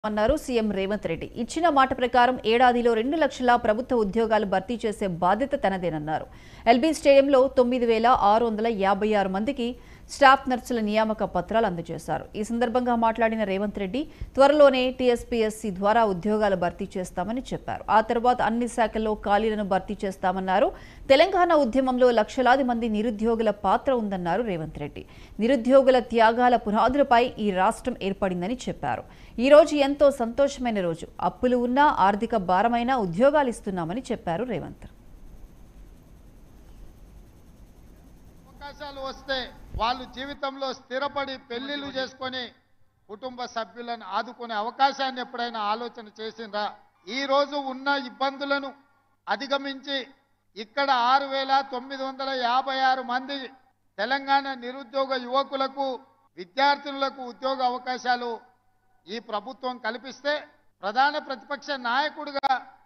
అన్నారు సీఎం రేవంత్ రెడ్డి. ఇచ్చిన మాట ప్రకారం ఏడాదిలో 2 లక్షల ప్రభుత్వ ఉద్యోగాలు భర్తీ చేసే బాధ్యత తనదేనన్నారు. ఎల్బీ స్టేడియంలో 9,656 మందికి స్టాఫ్ నర్సుల నియామక పత్రాలు అందజేశారు. ఈ సందర్భంగా మాట్లాడిన రేవంత్ రెడ్డి త్వరలోనే టీఎస్పీఎస్సీ ద్వారా ఉద్యోగాలు భర్తీ చేస్తామని చెప్పారు. ఆ తర్వాత అన్ని శాఖల్లో ఖాళీలను భర్తీ చేస్తామన్నారు. తెలంగాణ ఉద్యమంలో లక్షలాది మంది నిరుద్యోగుల పాత్ర ఉందన్నారు రేవంత్ రెడ్డి. నిరుద్యోగుల త్యాగాల పునాదులపై ఈ రాష్ట్రం ఏర్పడిందని చెప్పారు. ఈ రోజు ఎంతో సంతోషమైన రోజు. అప్పులు ఉన్నా ఆర్థిక భారమైన ఉద్యోగాలు ఇస్తున్నామని చెప్పారు రేవంత్. అవకాశాలు వస్తే వాళ్ళు జీవితంలో స్థిరపడి పెళ్లిళ్ళు చేసుకొని కుటుంబ సభ్యులను ఆదుకునే అవకాశాన్ని ఎప్పుడైనా ఆలోచన చేసిండ్రా? ఈ రోజు ఉన్న ఇబ్బందులను అధిగమించి ఇక్కడ 6,956 మంది తెలంగాణ నిరుద్యోగ యువకులకు విద్యార్థులకు ఉద్యోగ అవకాశాలు ఈ ప్రభుత్వం కల్పిస్తే ప్రధాన ప్రతిపక్ష నాయకుడిగా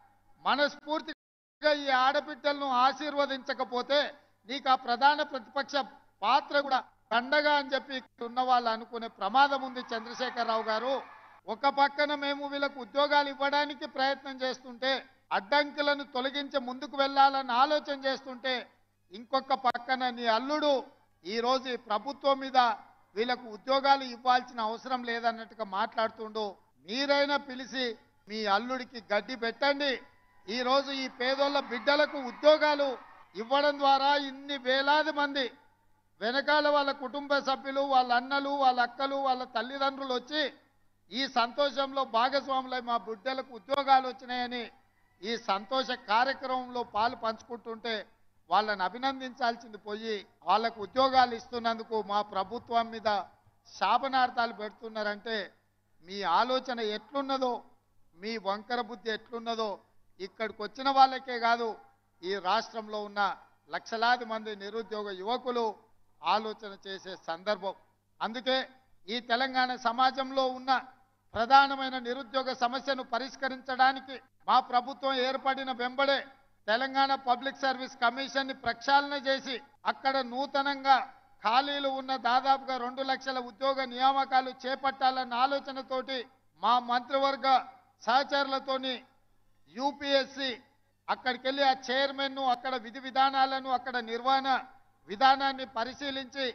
మనస్ఫూర్తిగా ఈ ఆడబిడ్డలను ఆశీర్వదించకపోతే నీకు ఆ ప్రధాన ప్రతిపక్ష పాత్ర కూడా దండగా అని చెప్పి ఇక్కడ ఉన్న వాళ్ళు అనుకునే ప్రమాదం ఉంది. చంద్రశేఖరరావు గారు, ఒక పక్కన మేము వీళ్ళకు ఉద్యోగాలు ఇవ్వడానికి ప్రయత్నం చేస్తుంటే, అడ్డంకులను తొలగించి ముందుకు వెళ్ళాలని ఆలోచన చేస్తుంటే, ఇంకొక పక్కన నీ అల్లుడు ఈ రోజు ఈ ప్రభుత్వం మీద వీళ్ళకు ఉద్యోగాలు ఇవ్వాల్సిన అవసరం లేదన్నట్టుగా మాట్లాడుతుండు. మీరైనా పిలిచి మీ అల్లుడికి గడ్డి పెట్టండి. ఈ రోజు ఈ పేదోళ్ళ బిడ్డలకు ఉద్యోగాలు ఇవ్వడం ద్వారా ఇన్ని వేలాది మంది వెనకాల వాళ్ళ కుటుంబ సభ్యులు, వాళ్ళ అన్నలు, వాళ్ళ అక్కలు, వాళ్ళ తల్లిదండ్రులు వచ్చి ఈ సంతోషంలో భాగస్వాములై మా బిడ్డలకు ఉద్యోగాలు వచ్చినాయని ఈ సంతోష కార్యక్రమంలో పాలు పంచుకుంటుంటే వాళ్ళని అభినందించాల్సింది పోయి వాళ్ళకు ఉద్యోగాలు ఇస్తున్నందుకు మా ప్రభుత్వం మీద శాపనార్థాలు పెడుతున్నారంటే మీ ఆలోచన ఎట్లున్నదో, మీ వంకర బుద్ధి ఎట్లున్నదో ఇక్కడికి వచ్చిన వాళ్ళకే కాదు, ఈ రాష్ట్రంలో ఉన్న లక్షలాది మంది నిరుద్యోగ యువకులు ఆలోచన చేసే సందర్భం. అందుకే ఈ తెలంగాణ సమాజంలో ఉన్న ప్రధానమైన నిరుద్యోగ సమస్యను పరిష్కరించడానికి మా ప్రభుత్వం ఏర్పడిన వెంబడే తెలంగాణ పబ్లిక్ సర్వీస్ కమిషన్ ని ప్రక్షాళన చేసి అక్కడ నూతనంగా ఖాళీలు ఉన్న దాదాపుగా 2 లక్షల ఉద్యోగ నియామకాలు చేపట్టాలన్న ఆలోచనతోటి మా మంత్రివర్గ సహచరులతోని యూపీఎస్సీ అక్కడికి వెళ్ళి ఆ చైర్మన్ అక్కడ విధి విధానాలను అక్కడ నిర్వహణ విధానాన్ని పరిశీలించి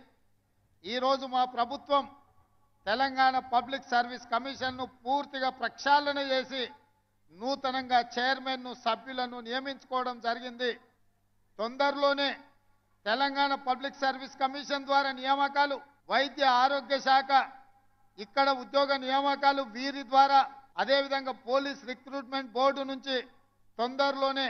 ఈరోజు మా ప్రభుత్వం తెలంగాణ పబ్లిక్ సర్వీస్ కమిషన్ను పూర్తిగా ప్రక్షాళన చేసి నూతనంగా చైర్మన్ను సభ్యులను నియమించుకోవడం జరిగింది. తొందరలోనే తెలంగాణ పబ్లిక్ సర్వీస్ కమిషన్ ద్వారా నియామకాలు, వైద్య ఆరోగ్య శాఖ ఇక్కడ ఉద్యోగ నియామకాలు వీరి ద్వారా, అదేవిధంగా పోలీస్ రిక్రూట్మెంట్ బోర్డు నుంచి తొందరలోనే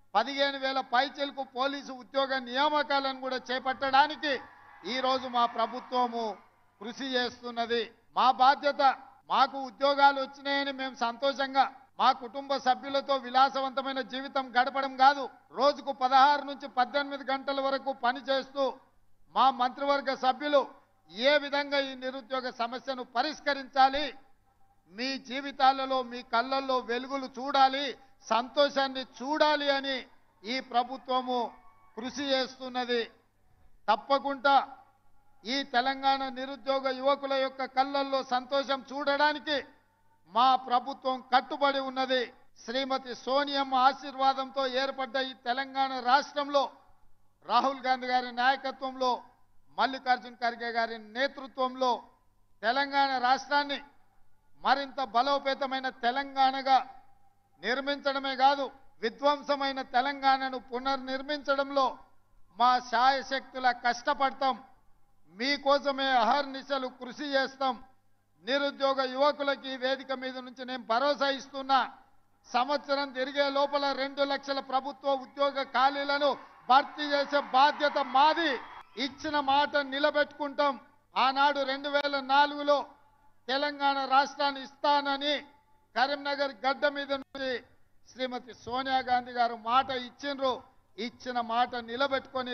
15,000 పైచిలకు పోలీసు ఉద్యోగ నియామకాలను కూడా చేపట్టడానికి ఈరోజు మా ప్రభుత్వము కృషి చేస్తున్నది. మా బాధ్యత, మాకు ఉద్యోగాలు వచ్చినాయని మేము సంతోషంగా మా కుటుంబ సభ్యులతో విలాసవంతమైన జీవితం గడపడం కాదు, రోజుకు 16 నుంచి 18 గంటల వరకు పనిచేస్తూ మా మంత్రివర్గ సభ్యులు ఏ విధంగా ఈ నిరుద్యోగ సమస్యను పరిష్కరించాలి, మీ జీవితాలలో మీ కళ్ళల్లో వెలుగులు చూడాలి, సంతోషాన్ని చూడాలి అని ఈ ప్రభుత్వము కృషి చేస్తున్నది. తప్పకుండా ఈ తెలంగాణ నిరుద్యోగ యువకుల యొక్క కళ్ళల్లో సంతోషం చూడడానికి మా ప్రభుత్వం కట్టుబడి ఉన్నది. శ్రీమతి సోనియమ్మ ఆశీర్వాదంతో ఏర్పడ్డ ఈ తెలంగాణ రాష్ట్రంలో రాహుల్ గాంధీ గారి నాయకత్వంలో, మల్లికార్జున ఖర్గే గారి నేతృత్వంలో తెలంగాణ రాష్ట్రాన్ని మరింత బలోపేతమైన తెలంగాణగా నిర్మించడమే కాదు, విధ్వంసమైన తెలంగాణను పునర్నిర్మించడంలో మా శాయశక్తుల కష్టపడతాం. మీకోసమే అహర్నిశలు కృషి చేస్తాం. నిరుద్యోగ యువకులకి వేదిక మీద నుంచి నేను భరోసా ఇస్తున్నా, సంవత్సరం తిరిగే లోపల 2 లక్షల ప్రభుత్వ ఉద్యోగ ఖాళీలను భర్తీ చేసే బాధ్యత మాది. ఇచ్చిన మాట నిలబెట్టుకుంటాం. ఆనాడు 2004లో తెలంగాణ రాష్ట్రాన్ని ఇస్తానని కరీంనగర్ గడ్డ మీద నుంచి శ్రీమతి సోనియా గాంధీ గారు మాట ఇచ్చిండ్రు. ఇచ్చిన మాట నిలబెట్టుకొని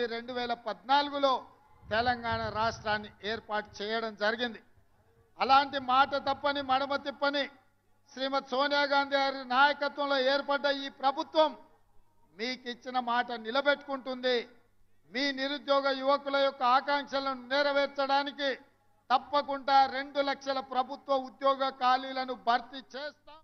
2014లో తెలంగాణ రాష్ట్రాన్ని ఏర్పాటు చేయడం జరిగింది. అలాంటి మాట తప్పని మడమ తిప్పని శ్రీమతి సోనియా గాంధీ గారి నాయకత్వంలో ఏర్పడ్డ ఈ ప్రభుత్వం మీకు ఇచ్చిన మాట నిలబెట్టుకుంటుంది. మీ నిరుద్యోగ యువకుల యొక్క ఆకాంక్షలను నెరవేర్చడానికి తప్పకుండా 2 లక్షల ప్రభుత్వ ఉద్యోగ ఖాళీలను భర్తీ చేస్తాం.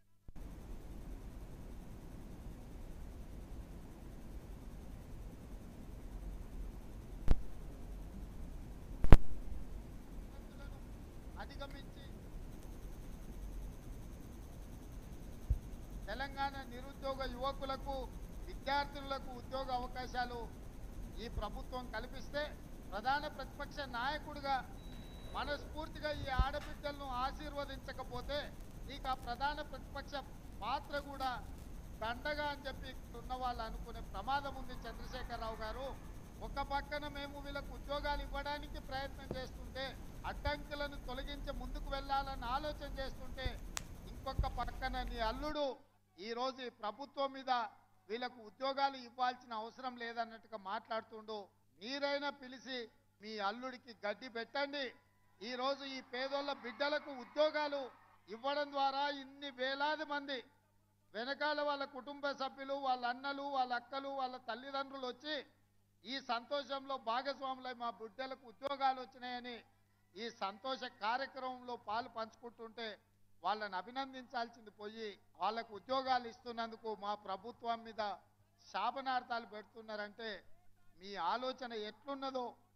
అధిగమించి తెలంగాణ నిరుద్యోగ యువకులకు విద్యార్థులకు ఉద్యోగ అవకాశాలు ఈ ప్రభుత్వం కల్పిస్తే ప్రధాన ప్రతిపక్ష నాయకుడిగా మనస్ఫూర్తిగా ఈ ఆడబిడ్డలను ఆశీర్వదించకపోతే నీకు ఆ ప్రధాన ప్రతిపక్ష పాత్ర కూడా దండగా అని చెప్పి ఇక్కడ ఉన్న వాళ్ళు అనుకునే ప్రమాదం ఉంది. చంద్రశేఖరరావు గారు, ఒక పక్కన మేము వీళ్ళకు ఉద్యోగాలు ఇవ్వడానికి ప్రయత్నం చేస్తుంటే, అడ్డంకులను తొలగించి ముందుకు వెళ్ళాలని ఆలోచన చేస్తుంటే, ఇంకొక పక్కన నీ అల్లుడు ఈరోజు ఈ ప్రభుత్వం మీద వీళ్ళకు ఉద్యోగాలు ఇవ్వాల్సిన అవసరం లేదన్నట్టుగా మాట్లాడుతుండు. మీరైనా పిలిచి మీ అల్లుడికి గడ్డి పెట్టండి. ఈరోజు ఈ పేదోళ్ళ బిడ్డలకు ఉద్యోగాలు ఇవ్వడం ద్వారా ఇన్ని వేలాది మంది వెనకాల వాళ్ళ కుటుంబ సభ్యులు, వాళ్ళ అన్నలు, వాళ్ళ అక్కలు, వాళ్ళ తల్లిదండ్రులు వచ్చి ఈ సంతోషంలో భాగస్వాములై మా బిడ్డలకు ఉద్యోగాలు వచ్చినాయని ఈ సంతోష కార్యక్రమంలో పాలు పంచుకుంటుంటే వాళ్ళని అభినందించాల్సింది పోయి వాళ్ళకు ఉద్యోగాలు ఇస్తున్నందుకు మా ప్రభుత్వం మీద శాపనార్థాలు పెడుతున్నారంటే మీ ఆలోచన ఎట్లున్నదో